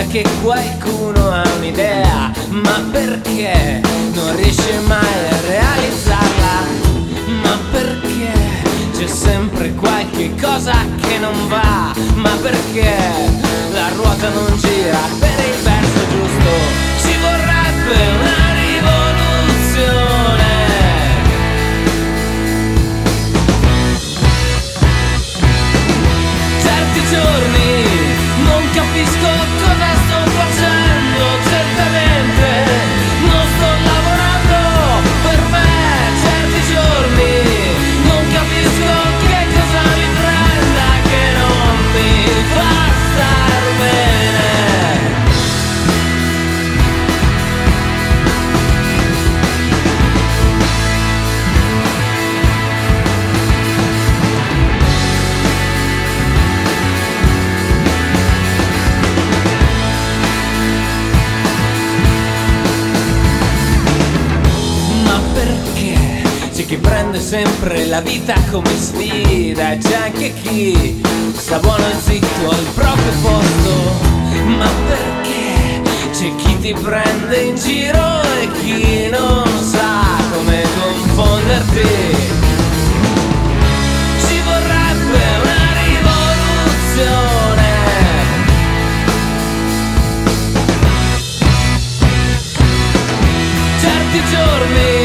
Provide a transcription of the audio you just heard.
che qualcuno ha un'idea, ma perché non riesce mai a realizzarla? Ma perché c'è sempre qualche cosa che non va? Ma perché la ruota non gira per il verso giusto? Ci vorrebbe una rivoluzione. Certi giorni non capisco cosa sto facendo, certamente non sto lavorando per me. Certi giorni non capisco che cosa mi prenda, che non mi fa star bene. C'è chi prende sempre la vita come sfida, c'è anche chi sta buono e zitto al proprio posto. Ma perché c'è chi ti prende in giro e chi non sa come confonderti? Ci vorrebbe una rivoluzione. Certi giorni